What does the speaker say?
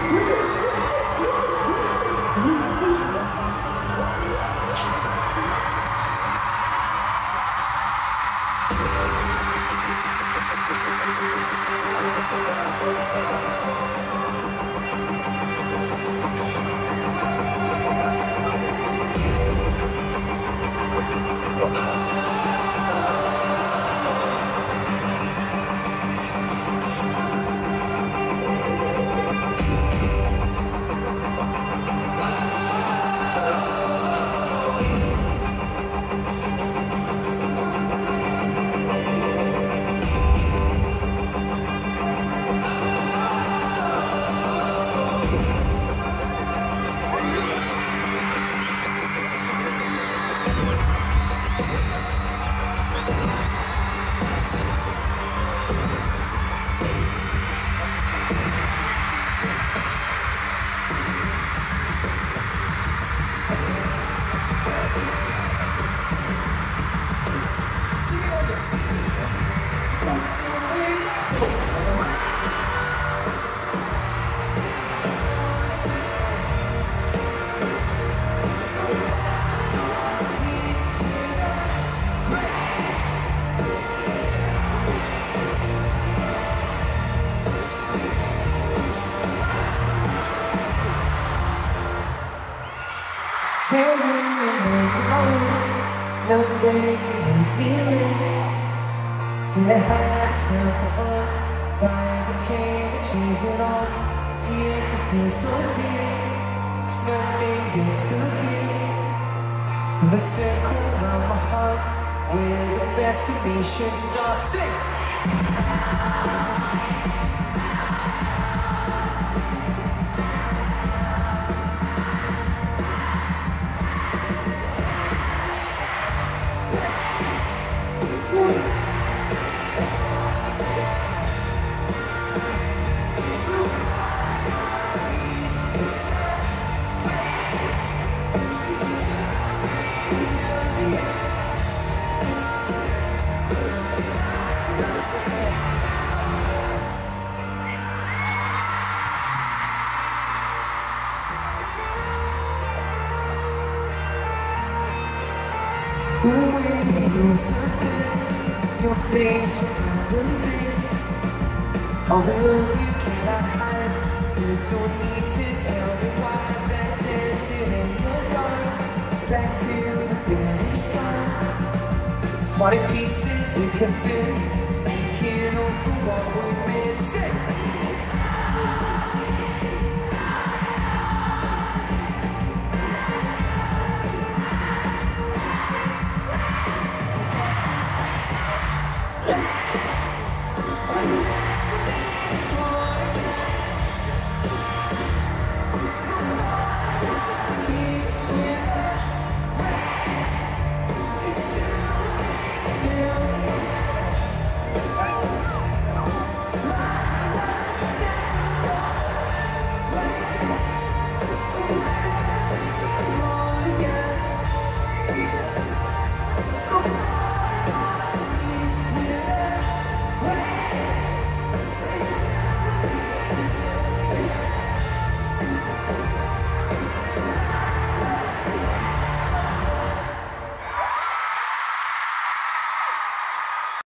Tell me no day can feel it. Said how I felt for us. Time became a change it all. The entity so deep. Cause nothing gets through here. Feel a circle around my heart where the destination starts. Sing! The way you're surfing, your face reminding me all the love you cannot hide. You don't need to tell me why. That dancing in your dark, back to the finish line. 40 pieces we can fit, making over what we